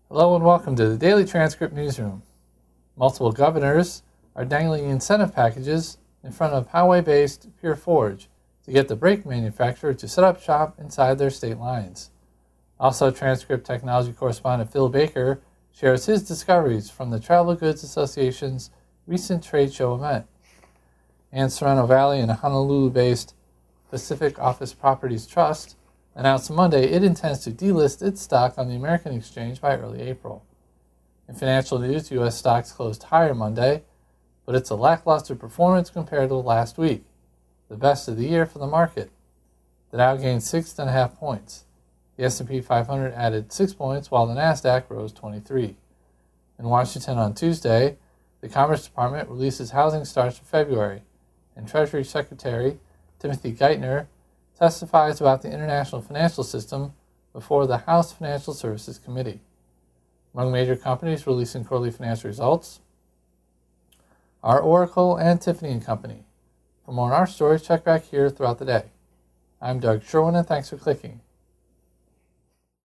Hello and welcome to the Daily Transcript Newsroom. Multiple governors are dangling incentive packages in front of Poway-based Pure Forge to get the brake manufacturer to set up shop inside their state lines. Also, Transcript technology correspondent Phil Baker shares his discoveries from the Travel Goods Association's recent trade show event. And Sereno Valley and Honolulu-based Pacific Office Properties Trust announced Monday it intends to delist its stock on the American exchange by early April. In financial news, U.S. stocks closed higher Monday, but it's a lackluster performance compared to last week, the best of the year for the market. The Dow gained 6.5 points. The S&P 500 added 6 points, while the Nasdaq rose 23. In Washington on Tuesday, the Commerce Department releases housing starts for February, and Treasury Secretary Timothy Geithner testifies about the international financial system before the House Financial Services Committee. Among major companies releasing quarterly financial results are Oracle and Tiffany & Company. For more on our stories, check back here throughout the day. I'm Doug Sherwin, and thanks for clicking.